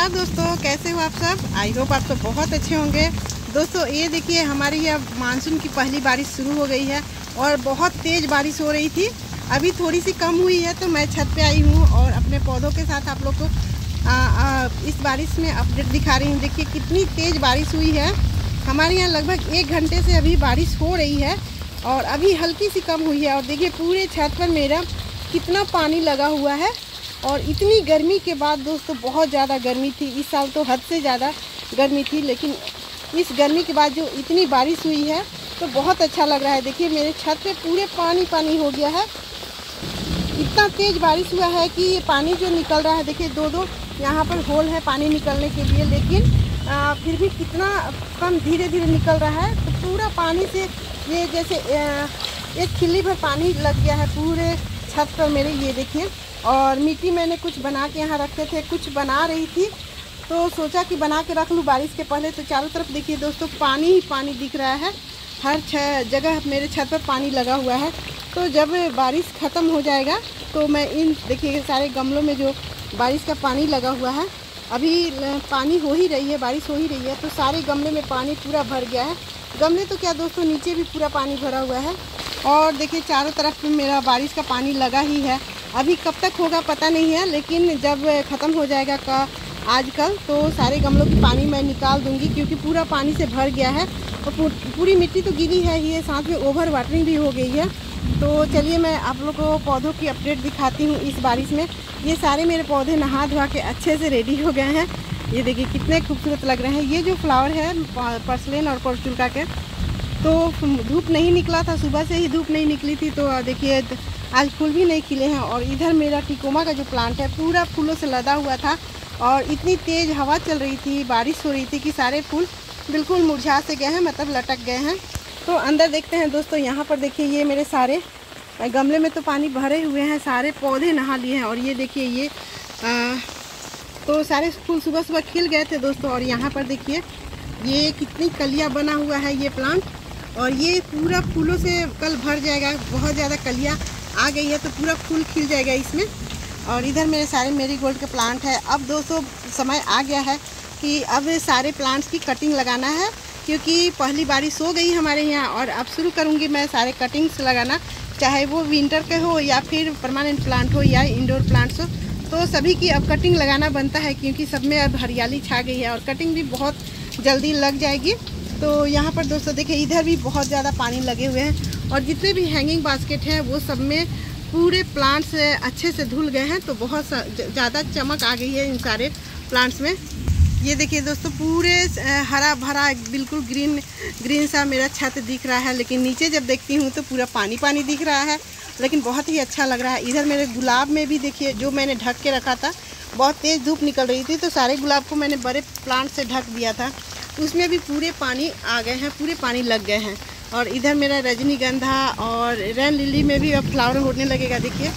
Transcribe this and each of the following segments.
नमस्कार दोस्तों, कैसे हो आप सब। आई होप आप सब बहुत अच्छे होंगे। दोस्तों ये देखिए हमारे यहाँ मानसून की पहली बारिश शुरू हो गई है और बहुत तेज़ बारिश हो रही थी। अभी थोड़ी सी कम हुई है तो मैं छत पे आई हूँ और अपने पौधों के साथ आप लोग को इस बारिश में अपडेट दिखा रही हूँ। देखिए कितनी तेज़ बारिश हुई है। हमारे यहाँ लगभग 1 घंटे से अभी बारिश हो रही है और अभी हल्की सी कम हुई है। और देखिए पूरे छत पर मेरा कितना पानी लगा हुआ है। और इतनी गर्मी के बाद दोस्तों बहुत ज़्यादा गर्मी थी। इस साल तो हद से ज़्यादा गर्मी थी, लेकिन इस गर्मी के बाद जो इतनी बारिश हुई है तो बहुत अच्छा लग रहा है। देखिए मेरे छत पे पूरे पानी पानी हो गया है। इतना तेज़ बारिश हुआ है कि ये पानी जो निकल रहा है, देखिए दो यहाँ पर होल है पानी निकलने के लिए, लेकिन फिर भी कितना कम धीरे धीरे निकल रहा है। तो पूरा पानी से ये जैसे एक खिल्ली भर पानी लग गया है पूरे छत पर मेरे। ये देखिए, और मिट्टी मैंने कुछ बना के यहाँ रखे थे, कुछ बना रही थी तो सोचा कि बना के रख लूँ बारिश के पहले। तो चारों तरफ देखिए दोस्तों पानी ही पानी दिख रहा है। हर जगह मेरे छत पर पानी लगा हुआ है। तो जब बारिश ख़त्म हो जाएगा तो मैं इन देखिए सारे गमलों में जो बारिश का पानी लगा हुआ है, अभी पानी हो ही रही है, बारिश हो ही रही है, तो सारे गमले में पानी पूरा भर गया है। गमले तो क्या दोस्तों, नीचे भी पूरा पानी भरा हुआ है। और देखिए चारों तरफ मेरा बारिश का पानी लगा ही है। अभी कब तक होगा पता नहीं है, लेकिन जब ख़त्म हो जाएगा आजकल तो सारे गमलों की पानी मैं निकाल दूंगी, क्योंकि पूरा पानी से भर गया है। और पूरी मिट्टी तो गीली है ही है, साथ में ओवर वाटरिंग भी हो गई है। तो चलिए मैं आप लोगों को पौधों की अपडेट दिखाती हूँ इस बारिश में। ये सारे मेरे पौधे नहा धोआ के अच्छे से रेडी हो गए हैं। ये देखिए कितने खूबसूरत लग रहे हैं। ये जो फ्लावर है पर्सलेन और पोर्चुगा के, तो धूप नहीं निकला था, सुबह से ही धूप नहीं निकली थी, तो देखिए आज फूल भी नहीं खिले हैं। और इधर मेरा टिकोमा का जो प्लांट है पूरा फूलों से लदा हुआ था और इतनी तेज़ हवा चल रही थी, बारिश हो रही थी कि सारे फूल बिल्कुल मुरझा से गए हैं, मतलब लटक गए हैं। तो अंदर देखते हैं दोस्तों। यहाँ पर देखिए ये मेरे सारे गमले में तो पानी भरे हुए हैं, सारे पौधे नहा लिए हैं। और ये देखिए ये तो सारे फूल सुबह सुबह खिल गए थे दोस्तों। और यहाँ पर देखिए ये कितनी कलियाँ बना हुआ है ये प्लांट, और ये पूरा फूलों से कल भर जाएगा। बहुत ज़्यादा कलियाँ आ गई है तो पूरा फूल खिल जाएगा इसमें। और इधर मेरे सारे मेरीगोल्ड के प्लांट है। अब दोस्तों समय आ गया है कि अब सारे प्लांट्स की कटिंग लगाना है, क्योंकि पहली बारिश हो गई हमारे यहाँ। और अब शुरू करूँगी मैं सारे कटिंग्स लगाना, चाहे वो विंटर के हो या फिर परमानेंट प्लांट हो या इंडोर प्लांट्स हो, तो सभी की अब कटिंग लगाना बनता है, क्योंकि सब में अब हरियाली छा गई है और कटिंग भी बहुत जल्दी लग जाएगी। तो यहाँ पर दोस्तों देखिए इधर भी बहुत ज़्यादा पानी लगे हुए हैं, और जितने भी हैंगिंग बास्केट हैं वो सब में पूरे प्लांट्स अच्छे से धुल गए हैं। तो बहुत ज़्यादा चमक आ गई है इन सारे प्लांट्स में। ये देखिए दोस्तों पूरे हरा भरा बिल्कुल ग्रीन सा मेरा छत दिख रहा है, लेकिन नीचे जब देखती हूँ तो पूरा पानी पानी दिख रहा है, लेकिन बहुत ही अच्छा लग रहा है। इधर मेरे गुलाब में भी देखिए, जो मैंने ढक के रखा था, बहुत तेज़ धूप निकल रही थी तो सारे गुलाब को मैंने बड़े प्लांट से ढक दिया था, उसमें भी पूरे पानी आ गए हैं, पूरे पानी लग गए हैं। और इधर मेरा रजनीगंधा और रेन लिली में भी अब फ्लावर होने लगेगा। देखिए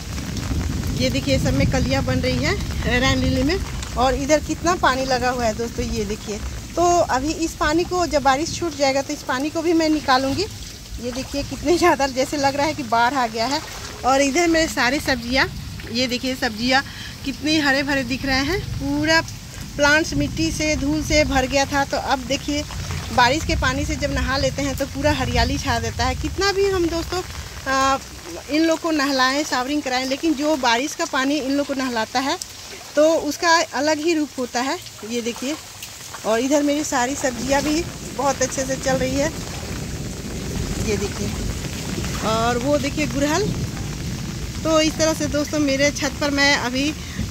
ये देखिए सब में कलियाँ बन रही है रेन लिली में। और इधर कितना पानी लगा हुआ है दोस्तों, ये देखिए। तो अभी इस पानी को जब बारिश छूट जाएगा तो इस पानी को भी मैं निकालूंगी। ये देखिए कितने ज़्यादा जैसे लग रहा है कि बाढ़ आ गया है। और इधर मेरे सारी सब्जियाँ, ये देखिए सब्जियाँ कितनी हरे भरे दिख रहे हैं। पूरा प्लांट्स मिट्टी से धूल से भर गया था, तो अब देखिए बारिश के पानी से जब नहा लेते हैं तो पूरा हरियाली छा देता है। कितना भी हम दोस्तों इन लोग को नहलाएं, शावरिंग कराएं, लेकिन जो बारिश का पानी इन लोग को नहलाता है तो उसका अलग ही रूप होता है। ये देखिए, और इधर मेरी सारी सब्जियां भी बहुत अच्छे से चल रही है। ये देखिए, और वो देखिए गुड़हल। तो इस तरह से दोस्तों मेरे छत पर मैं अभी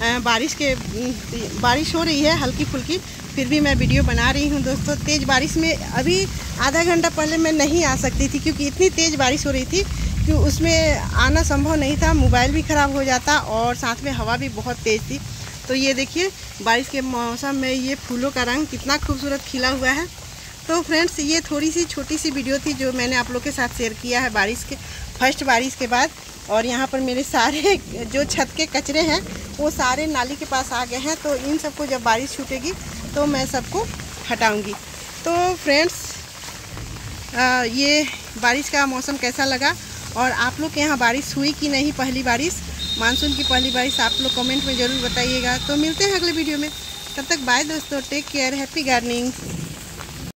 बारिश हो रही है हल्की फुल्की, फिर भी मैं वीडियो बना रही हूँ दोस्तों। तेज़ बारिश में अभी आधा घंटा पहले मैं नहीं आ सकती थी, क्योंकि इतनी तेज़ बारिश हो रही थी कि उसमें आना संभव नहीं था, मोबाइल भी ख़राब हो जाता और साथ में हवा भी बहुत तेज़ थी। तो ये देखिए बारिश के मौसम में ये फूलों का रंग कितना खूबसूरत खिला हुआ है। तो फ्रेंड्स ये थोड़ी सी छोटी सी वीडियो थी जो मैंने आप लोग के साथ शेयर किया है फर्स्ट बारिश के बाद। और यहाँ पर मेरे सारे जो छत के कचरे हैं वो सारे नाली के पास आ गए हैं, तो इन सबको जब बारिश छूटेगी तो मैं सबको हटाऊंगी। तो फ्रेंड्स ये बारिश का मौसम कैसा लगा, और आप लोग के यहाँ बारिश हुई कि नहीं, पहली बारिश मानसून की पहली बारिश, आप लोग कमेंट में ज़रूर बताइएगा। तो मिलते हैं अगले वीडियो में। तब तक बाय दोस्तों, टेक केयर, हैप्पी गार्डनिंग।